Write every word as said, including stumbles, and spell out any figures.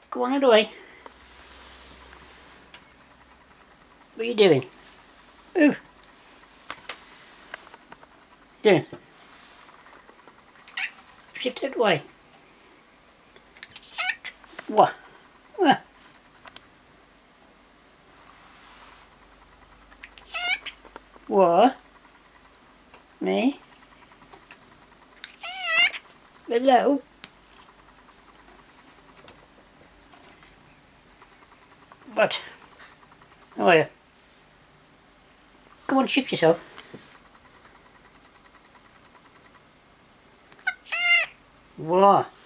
Go on away. What are you doing? Ooh. Doing. Sit that way. What? What? What? Me? Hello? What? How are you? Come on, shift yourself. What?